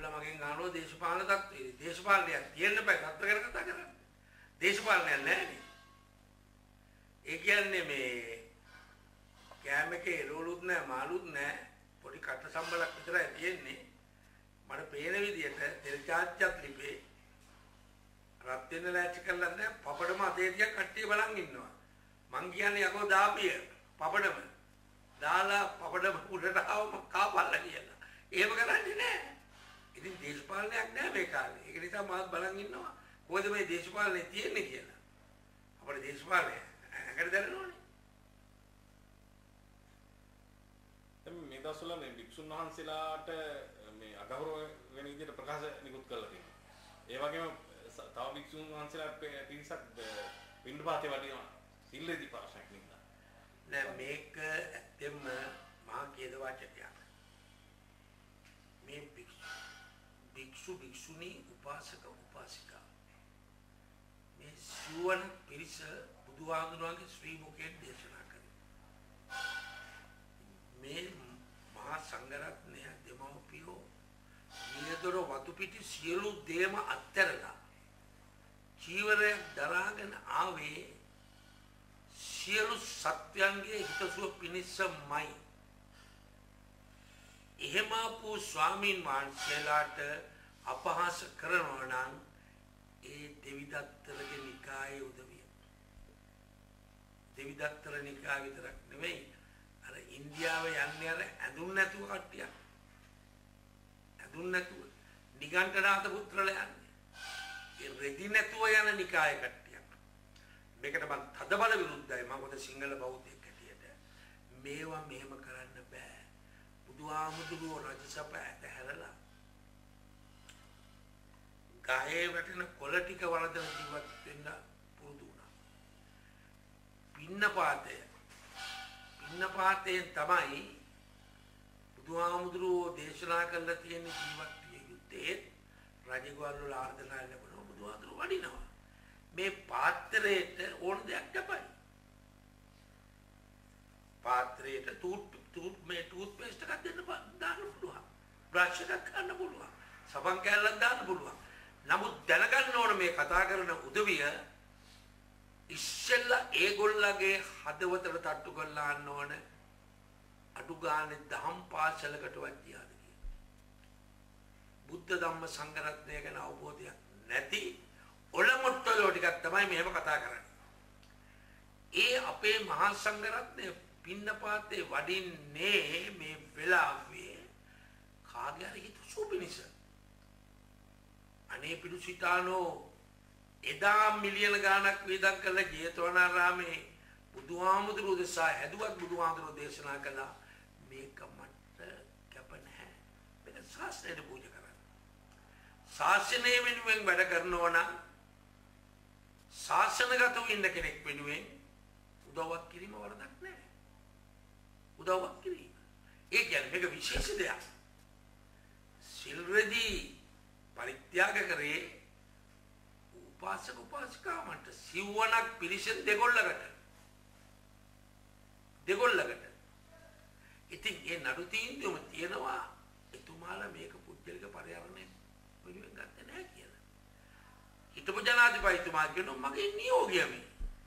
ඒගොල්ලෝ මගෙන් අහනවා දේශපාලන තත්ත්වය. දේශපාලනයක් තියෙන්න බෑ තත්ත්ව ගැන කතා කරන්නේ. දේශපාලනයක් නැහැ. ඒ කියන්නේ මේ කැමකේ රෝලුත් නැහැ මාළුත් නැහැ. පොඩි කට සම්බලක් විතරයි තියෙන්නේ. මට පේන විදියට තෙල් චාර්ජ්ජත් ලිපේ රත් වෙන ලෑස්ති කරලා නැහැ. පපඩම අතේ තියක් කට්ටිය බලන් ඉන්නවා. මං කියන්නේ යකෝ දාපිය පපඩම දාලා පපඩම උඩට ආවම කාපල්ලා කියලා. එහෙම කරන්නේ නැහැ. ඉතින් දේශපාලනයක් නැහැ මේ කාලේ. ඒක නිසා මාත් බලන් ඉන්නවා. කොහෙද මේ දේශපාලනේ තියෙන්නේ කියලා. අපේ දේශපාලනය ඇඟට දැනෙනවනේ. මේ දවස්වල මේ භික්ෂුන් වහන්සේලාට මේ අගෞරව වෙන විදිහට ප්‍රකාශ නිකුත් කරලා තියෙනවා. ඒ වගේම තව භික්ෂුන් වහන්සේලා පිරිසක් පින්ඩපාතේ වඩිනවා. සිල්ලේදී පාසක් නිකන්. නෑ මේක ඇත්තෙම මහා කේද වාචකයක්. මේ භික්ෂු භික්ෂුණී උපාසක උපාසිකා මේ සිවණ පිරිස බුදුහාමුදුරුවන්ගේ ශ්‍රී මුඛයෙන් දේශනා කරනවා. මේ මහා සංඝරත්නය දෙමව්පියෝ නියදොර වතු පිටි සියලු දේම අත්හැරලා චීවරයක් දරාගෙන ආවේ සියලු සත්‍යයන්ගේ හිතසුව පිණිසමයි. එහෙම වූ ස්වාමීන් වහන්සේලාට අපහාස කරනවා නම් ඒ දෙවිදත්තරගේ නිකායේ උදවිය. දෙවිදත්තර නිකාය විතරක් නෙවෙයි අර ඉන්දියාවේ යන්නේ අර ඇඳුම් නැතුව කට්ටියක්. ඇඳුම් නැතුව නිගණ්ඨනාථ පුත්‍රලා යන්නේ. ඒ රෙදි නැතුව යන නිකාය කට්ටියක්. මේකට මම තදබල විරුද්ධයි. මම මොකද සිංහල බෞද්ධයෙක් හැටියට. මේවා මෙහෙම කරන්න බෑ. බුදුහාමුදුරුවෝ රජසප ඇතහැරලා ගහේ වැටෙන කොළ ටික වලදන ජීවත් වෙන්න පුරුදු වුණා. පින්නපාතයෙන් තමයි බුදුහාමුදුරුවෝ දේශනා කළා තියෙන ජීවත් විය යුත්තේ. රජගවල් වල ආර්දනා ලැබුණා බුදුහාමුදුරුවෝ වඩිනවා. මේ පාත්‍රයට ඕන දෙයක් කපයි. පාත්‍රයට ටූත් පේස්ට් එකක් දාන්න පුළුවන්. බ්‍රෂ් එකක් ගන්න පුළුවන්. සබන් කෑල්ලක් දාන්න පුළුවන්. නමුත් දැනගන්න ඕන මේ කතා කරන උදවිය ඉස්සෙල්ලා ඒගොල්ලගේ හදවතට තට්ටු කරලා අන්න ඕන අඩු ගානේ දහම් පාසලකටවත් ගියාද කියලා. බුද්ධ ධම්ම සංඝ රත්නය ගැන අවබෝධයක් නැති ඔලමුට්ටලෝ ටිකක් තමයි මෙහෙම කතා කරන්නේ. ඒ අපේ මහා සංඝ රත්නය පින්නපාතේ වඩින්නේ මේ වෙලාවේ කාගේ හරි හිතසුව පිණිස. අනේ පිටුසිතානෝ එදා මිලියන ගාණක් වේදම් කළ ජේතවනාරාමේ බුදුහාමුදුරුවෝ දෙසා හැදුවත් බුදුහාමුදුරුවෝ දේශනා කළා මේක මට කැප නැහැ. මේක ශාස්ත්‍රයට පූජා කරන්න. ශාසනය වෙනුවෙන් වැඩ කරනවා නම් ශාසනගතව ඉන්න කෙනෙක් වෙනුවෙන් උදව්වක් කිරීම වරදක් නැහැ. උදව්වක් කිරීම. ඒ කියන්නේ මේක විශේෂ දෙයක්. සිල්රදී පරිත්‍යාග කරේ උපාසක උපාසිකාවන්ට සිවණක් පිළිසෙන් දෙගොල්ලකට. ඉතින් ඒ නඩු තීන්දුවම තියෙනවා එතුමාලා මේක පුද්ගලික පරිහරණය වෙනුවෙන් ගත්තේ නැහැ කියලා. හිටපු ජනාධිපතිතුමා කියනවා මගේ නියෝගය මේ.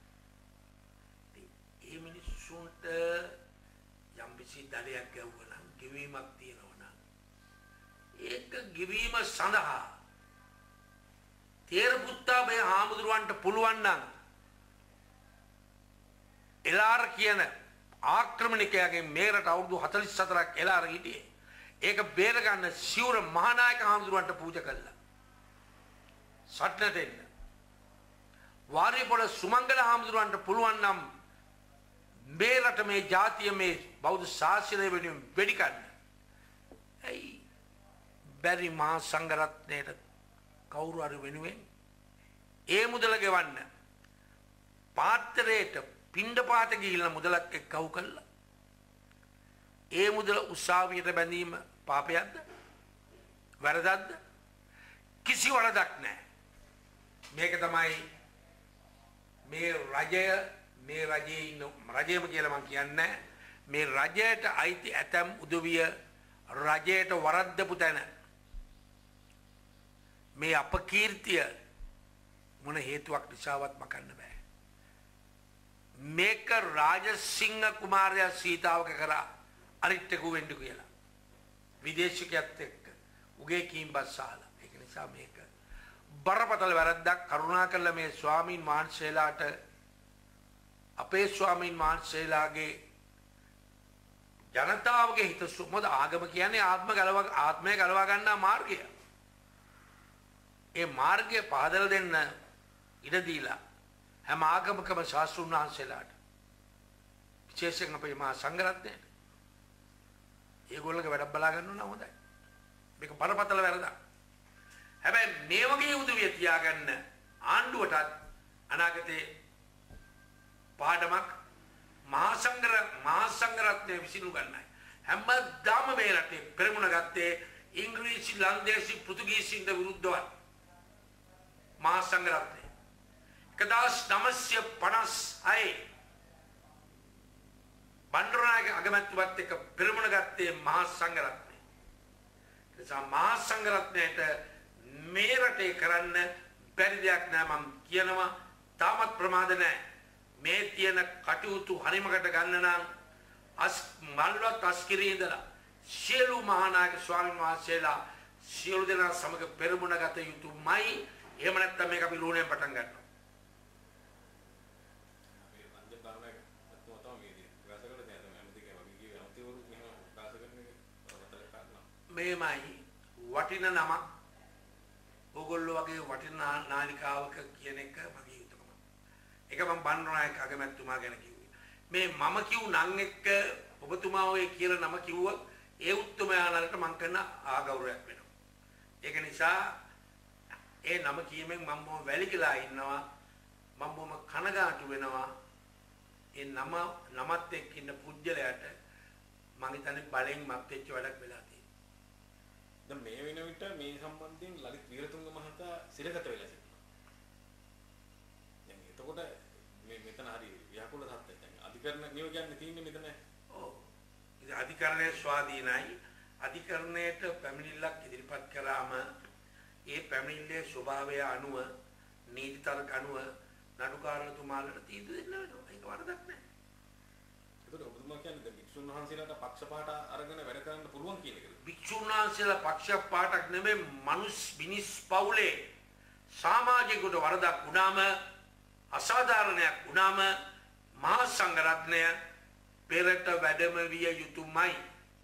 ඒ මිනිස්සුන්ට යම් කිසි දඩයක් ගැව්වා නම් ගෙවීමක් තියෙනවා නම් ඒක ගෙවීම සඳහා තේර පුත්තාබේ හාමුදුරුවන්ට පුළුවන් නම් එලාර කියන ආක්‍රමණිකයාගෙන් මේකට අවුරුදු 44ක් එලාර හිටියේ. ඒක බේර ගන්න සිවුර මහානායක හාමුදුරුවන්ට පූජා කළා. සටන දෙන්න. වාරිපොළ සුමංගල හාමුදුරුවන්ට පුළුවන් නම් මේ රට මේ ජාතිය මේ බෞද්ධ ශාසනය වෙනුවෙන් වෙඩි ගන්න. ඇයි බැරි මහා සංඝ රත්නයට කවුරු හරි වෙනුවෙන් ඒ මුදල ගෙවන්න පාත්‍රයට පින්ඩපාත ගිහිල්ලා මුදලක් එක්කව කළා. ඒ මුදල උසාවියට බැඳීම පාපයක්ද? වැරදක්ද? කිසි වරදක් නැහැ. මේක තමයි මේ රජයේ ඉන්න රජයම කියලා මම කියන්නේ. මේ රජයට අයිති ඇතම් උදවිය රජයට වරද්දපු තැන මේ අපකීර්තිය මොන හේතුවක් නිසාවත් මකන්න බෑ. මේක රාජසිංහ කුමාරයා සීතාවක කරා අරිට්ටකු වෙන්න කියලා. විදේශිකයත් එක්ක උගේ කීම්බස් සහලා. ඒක නිසා මේක බරපතල වැරද්දක්. කරුණාකරලා මේ ස්වාමීන් වහන්සේලාට අපේ ස්වාමීන් වහන්සේලාගේ ජනතාවගේ හිතසුව මොකද ආගම කියන්නේ ආත්මය ගලවා ගන්නා මාර්ගය. ඒ මාර්ගය පහදලා දෙන්න ඉඩ දීලා හැම ආගමකම ශාස්ත්‍රඥ වහන්සේලාට විශේෂයෙන් අපේ මහා සංඝරත්නයට ඒගොල්ලෝගේ වැඩ බලා ගන්න ඕන හොඳයි. මේක බරපතල වැරදක්. හැබැයි මේ වගේ උදවිය තියාගන්න ආණ්ඩුවටත් අනාගතේ පාඩමක් මහා සංඝරත්නය විසිනු ගන්නයි. හැමදාම මේ රටේ පෙරමුණ ගත්තේ ඉංග්‍රීසි ලන්දේසි පෘතුගීසින්ට විරුද්ධව මහා සංඝරත්නය 1956 බණ්ඩාරනායක අගමැතිතුමත් එක්ක පෙරමුණ ගත්තේ මහා සංඝරත්නය. නිසා මහා සංඝරත්නයට මේ රටේ කරන්න බැරි දෙයක් නෑ. මම කියනවා තාමත් ප්‍රමාද නෑ. මේ තියෙන කටයුතු හරිමකට ගන්න නම් මල්වත් අස්කිරියේ ඉඳලා සියලු මහානායක ස්වාමීන් වහන්සේලා සියලු දෙනා සමග පෙරමුණ ගත යුතුමයි. එහෙම නැත්නම් මේක අපි රුණයෙන් පටන් ගන්නවා. මේමයි වටින නමක් ඕගොල්ලෝ වගේ වටින නාලිකාවක කියන එක මගේ යුතුයකම. ඒක මම බණ්ඩාරනායක අගමැතිතුමා ගැන කිව්වේ. මේ මම කිව් නම් එක්ක ඔබතුමා ඔය කියලා නම කිව්වොත් ඒ උත්තමයාණන්ට මම කරන ආගෞරවයක් වෙනවා. ඒක නිසා ඒ නම කීමෙන් මම බොහොම වැලිකලා ඉන්නවා. මම බොහොම කනගාටු වෙනවා. ඒ නමත් එක්ක ඉන්න පුජ්‍යලයට මම හිතන්නේ බලෙන් මත් වෙච්ච වැඩක් වෙලා තියෙනවා. දැන් මේ වෙන විට මේ සම්බන්ධයෙන් ලලිත් වීරතුංග මහතා සිරගත වෙලා සිටිනවා. දැන් එතකොට මේ මෙතන හරි ව්‍යාකූල තත්ත්වයක්. දැන් අධිකරණ නියෝගයන් තියෙන්නේ මෙතන. ඔව්. ඉතින් අධිකරණයේ ස්වාධීනයි. අධිකරණයට පැමිණිල්ලක් ඉදිරිපත් කරාම ඒ පැමිණිල්ලේ ස්වභාවය අනුව නීති තර්ක අනුව නඩුකාරතුමාලට තීන්දුව දෙන්න වෙනවා. ඒක වරදක් නෑ. ඒකට ඔබතුමා කියන්නේ දැන් භික්ෂුන් වහන්සේලාට පක්ෂපාත අරගෙන වැඩ කරන්න පුළුවන් කියන එකද? භික්ෂුන් වහන්සේලා පක්ෂපාතක් නෙමෙයි මිනිස් පවුලේ සමාජිකවට වරදක් වුණාම අසාධාරණයක් වුණාම මහා සංඝරත්නය පෙරට වැඩම විය යුතුමයි.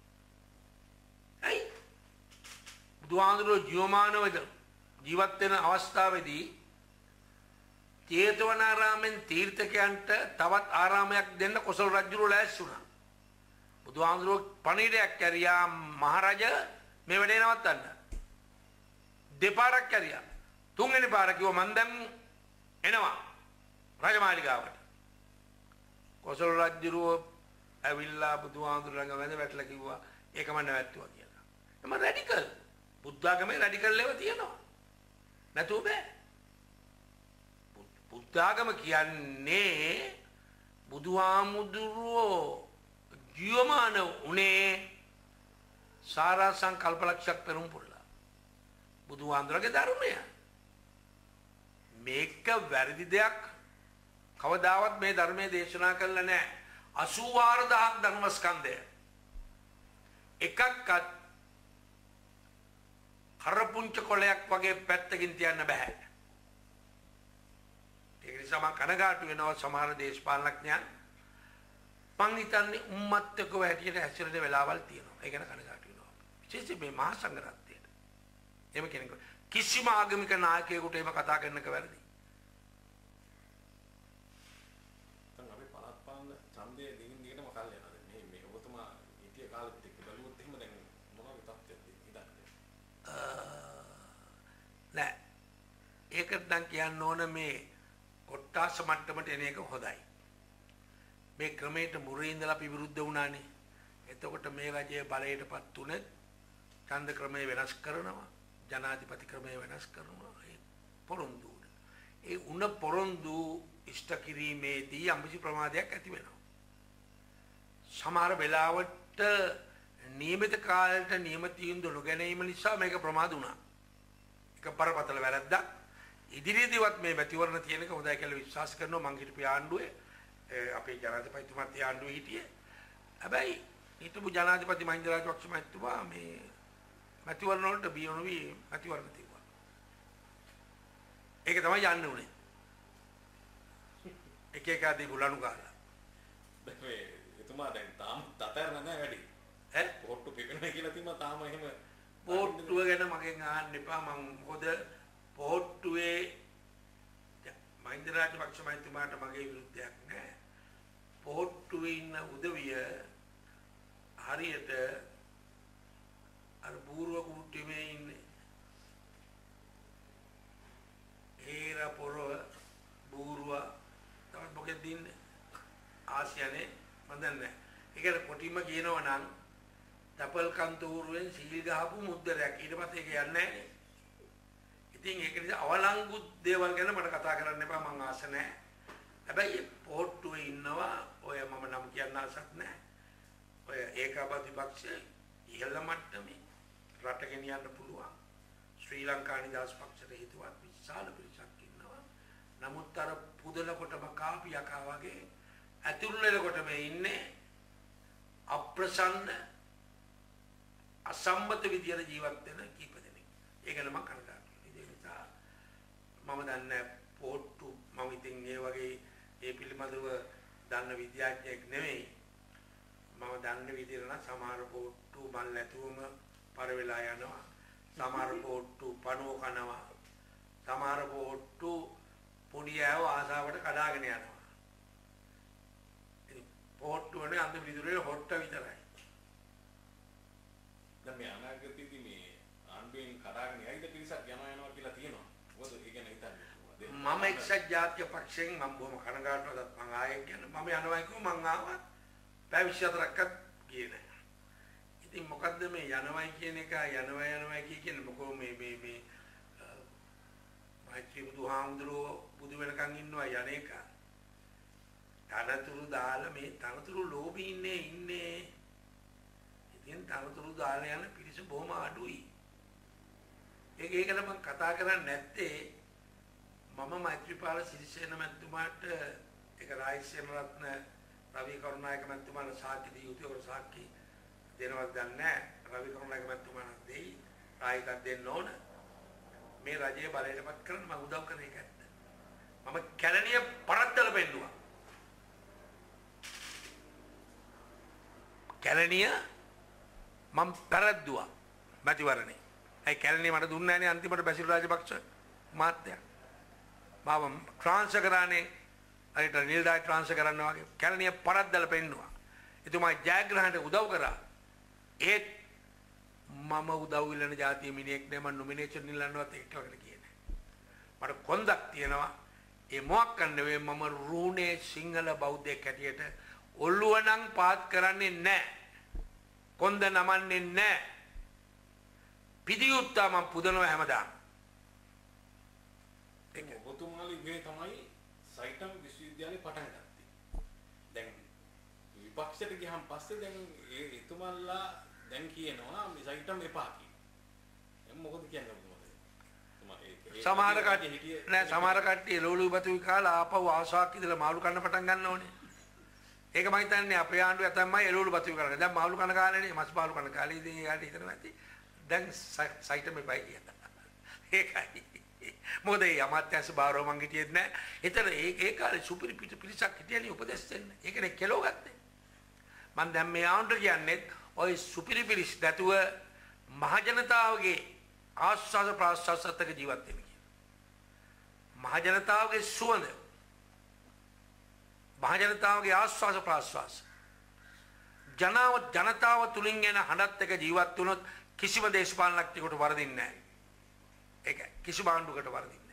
ඇයි? බුදුහාමුදුරුවෝ ජීවමානව ජීවත් වෙන අවස්ථාවේදී චේතවනාරාමෙන් තීර්ථකයන්ට තවත් ආරාමයක් දෙන්න කොසල් රජුරෝ ලෑස්ති වුණා. බුදුහාමුදුරුවෝ පණිවිඩයක් කැරියා මහරජ මේ වැඩේ නවත්තන්න. දෙපාරක් කැරියා. තුන්වෙනි පාර කිව්වා මන් දැන් එනවා රජමාලිගාවට. කොසල් රජුරෝ ඇවිල්ලා බුදුහාමුදුරුවෝ ළඟ වැඳ වැටලා කිව්වා ඒක මම නැවැත්තුවා කියලා. එම රැඩිකල් බුද්ධාගමේ රැඩිකල් ඒවා තියෙනවා. නැතුව බෑ. බුද්ධාගම කියන්නේ බුදුහාමුදුරුවෝ ජීවමාන උනේ සාරා සංකල්පලක්ෂයක් පෙරම් පුරලා. බුදුහාමුදුරගේ ධර්මය. මේක වැරදි දෙයක් කවදාවත් මේ ධර්මයේ දේශනා කළා නැහැ. 84000ක් ධර්මස්කන්ධය. එකක්වත් කරපුංච කොලයක් වගේ පැත්තකින් තියන්න බෑ. ඒක නිසා මම කනගාටු වෙනවා සමහර දේශපාලනඥයන් මං හිතන්නේ උම්මත්තකව හැටියට හැසිරෙන වෙලාවල් තියෙනවා. ඒ ගැන කනගාටු වෙනවා. විශේෂයෙන් මේ මහා සංඝරත්නයට. එහෙම කෙනෙක් කිසිම ආගමික නායකයෙකුට එහෙම කතා කරන්නක වැරදි. දැන් අපි පළාත් පාලන ඡන්දයේ දිගින් දිගටම කල් යනවා. මේ ඔබතුමා ඉතිය කාලෙත් එක්ක බලුවොත් එහෙම දැන් මොනවගේ තත්ත්වයක්ද හිතන්නේ? නෑ. ඒකට නම් කියන්න ඕන මේ කොට්ටාස මට්ටමට එන එක හොඳයි. මේ ක්‍රමයට මුරින් ඉඳලා අපි විරුද්ධ වුණානේ. එතකොට මේ රජයේ බලයටපත් උනේ ඡන්ද ක්‍රමය වෙනස් කරනවා, ජනාධිපති ක්‍රමය වෙනස් කරනවා. ඒ පොරොන්දු. ඒ උන පොරොන්දු ඉෂ්ට කිරීමේදී අම්බිසි ප්‍රමාදයක් ඇති වෙනවා. සමහර වෙලාවට නියමිත කාලයට නියම තීන්දුව නොගැනීම නිසා මේක ප්‍රමාද වුණා. එක බරපතල වැරද්දක්. ඉදිරියේදීවත් මේ මැතිවරණ තියෙන එක හොඳයි කියලා විශ්වාස කරනවා. මං හිටපු ආණ්ඩුවේ අපේ ජනාධිපතිතුමාත් ඒ ආණ්ඩුවේ හිටියේ. හැබැයි හිටපු ජනාධිපති මහින්ද රාජපක්ෂ මහත්මයා මේ මැතිවරණ වලට බිය නොවි මැතිවරණ තිබුණා. ඒක තමයි යන්න උනේ. එක එක ආදී ගුලණු ගහලා. මේ එතුමා දැන් තාම තතරන නැහැ වැඩි. පොට්ටු පිපෙනවා කියලා තියම තාම එහෙම පොට්ටුව ගැන මගෙන් අහන්න එපා. මම මොකද පොට්ටුවේ මහින්ද රාජපක්ෂ මහත්මයාට මගේ විරුද්ධයක් නැහැ. පොට්ටුවේ ඉන්න උදවිය හරියට අර බූරුව කුට්ටිමේ ඉන්නේ. හේර පොරව බූරුව තමයි මොකෙද ඉන්නේ? ආසියානේ මන් දන්නේ. ඒකට කොටිම කියනවා නම් තපල් කන්තෝරුවෙන් සීල් ගහපු මුද්දරයක්. ඊට පස්සේ ඒක යන්නේ නැහැ. ඉතින් ඒක නිසා අවලංගු දේවල් ගැන මට කතා කරන්න එපා. මං ආස නැහැ. හැබැයි පොට්ටුවේ ඉන්නවා ඔය මම නම් කියන්න ආසක් නැහැ. ඔය ඒකාබද්ධ විපක්ෂයේ ඉහළ මට්ටමේ රට ගෙනියන්න පුළුවන්. ශ්‍රී ලංකා නිදහස් පක්ෂයට හිතවත් විශාල පිරිසක් ඉන්නවා. නමුත් අර පුදල කොටම කාපියකා වගේ ඇතුළු වෙලකොටම ඉන්නේ අප්‍රසන්න අසම්මත විදියට ජීවත් වෙන කීප දෙනෙක්. ඒක නම් මම කනගාටුයි. ඒ නිසා මම දන්නේ පොට්ටු මම ඉතින් ඒ වගේ ඒ පිළිබඳව දන්න විද්‍යාඥයෙක් නෙමෙයි. මම දන්න විදියට නම් සමහර පොට්ටු මල් නැතුවම පර වෙලා යනවා. සමහර පොට්ටු පණුව කනවා. සමහර පොට්ටු පොඩි ඇව ආසාවට කඩාගෙන යනවා. ඉතින් පොට්ටු වනේ අන්ත විදුරේ හොට්ට විතරයි. දැන් මේ අනාගතයේදී මේ ආණ්ඩුවෙන් කඩාගෙන යයිද පිරිසක් යනවා කියලා තියෙනවා. මොකද ඒ ගැන හිතන්නේ. මම එක්සත් ජාතික පක්ෂයෙන් මම බොහොම කනගාටුවද මම ආයෙත් කියන්නේ මම යනවා කිව්ව මං ආවා පැය 24ක්වත් ගියේ නැහැ. ඉතින් මොකද්ද මේ යනවයි කියන එක යනවා කියන්නේ මොකෝ මේ මෛත්‍රී බුදුහාමුදුරුවෝ බුදු වෙනකන් ඉන්නවා යන එක. තනතුරු දාලා මේ තනතුරු ලෝභී ඉන්නේ. ඉතින් තනතුරු දාලා යන පිරිස බොහොම අඩුයි. ඒකට මම කතා කරන්නේ නැත්තේ මම මෛත්‍රීපාල සිරිසේන මැතිතුමාට ඒක රාජසේන රත්න රවි කරුණායක මැතිතුමාට සාක්ෂි දී යුතුයකට සාක්ෂි දෙනවද දන්නේ නැහැ. රවි කරුණායක මැතිතුමාට දෙයි රායිකක් දෙන්න ඕන. මේ රජයේ බලයටපත් කරන්න මම උදව් කරන එක ඇත්ත. මම කැලණිය පරද්දල පෙන්නුවා. කැලණිය මම පරද්දුවා මැතිවරණේ. ඒ කැලණිය මට දුන්නේ නැහනේ අන්තිමට බැසිල් රාජපක්ෂ මහත්තයා. මම ට්‍රාන්ස්ෆර් කරානේ අරිට නිල්ඩායි ට්‍රාන්ස්ෆර් කරන්න වගේ කැලණිය පරද්දල පෙන්නුවා. එතුමා ජයග්‍රහණයට උදව් කරා. ඒත් මම උදව් ඉල්ලන ජාතිය මිනිහෙක් නේ. මම නොමිනේෂන් ඉල්ලන්නවත් ඒක කියලා කියන්නේ. මට කොන්දක් තියෙනවා. ඒ මොකක් කරන්නේ මම රුණේ සිංහල බෞද්ධයෙක් හැටියට ඔළුව නම් පාත් කරන්නේ නැහැ. කොන්ද නමන්නේ නැහැ. පිටියුත්තා මම පුදනවා හැමදාම. ඒක ඔබතුමාලි ගේ තමයි සයිටම් විශ්වවිද්‍යාලේ පටන් ගත්තේ. දැන් විපක්ෂයට ගියහම පස්සේ දැන් එතුමන්ලා දැන් කියනවා මේ සයිටම් එපා කියලා. දැන් මොකද කියන්නේ ඔබතුමාලා? සමහර කට්ටිය නෑ සමහර කට්ටිය එළවලු බතුයි කාලා ආපහු ආසාවක් ඉදලා මාළු කන්න පටන් ගන්න ඕනේ. ඒක මම හිතන්නේ අපේ ආණ්ඩුවේ තමයි එළවලු බතුයි කරන්නේ. දැන් මාළු කන කාලේනේ මස් මාළු කන කාලේ ඉතින් යාට හිතනවා ඇති. දැන් සයිටම් එපා කියලා. ඒකයි. මොකද ඒ අමාත්‍යංශ බාරව මං හිටියෙත් නෑ. ඒතර ඒ කාලේ සුපිරි පිරිසක් හිටියනේ උපදෙස් දෙන්න. ඒකනේ කෙලෝ ගත්තේ. මම දැන් මේ ආණ්ඩුව කියන්නේ ඔය සුපිරි පිරිස් නැතුව මහ ජනතාවගේ ආස්වාද ප්‍රාස්වාදයක ජීවත් වෙන්න කියන. මහ ජනතාවගේ සුවඳ මහ ජනතාවගේ ආස්වාද ප්‍රාස්වාද ජනතාව තුලින් එන හඬත් එක ජීවත් වුණොත් කිසිම දේශපාලනඥයෙකුට වරදින්නේ නැහැ. ඒක කිසිම ආණ්ඩුවකට වරදින්නේ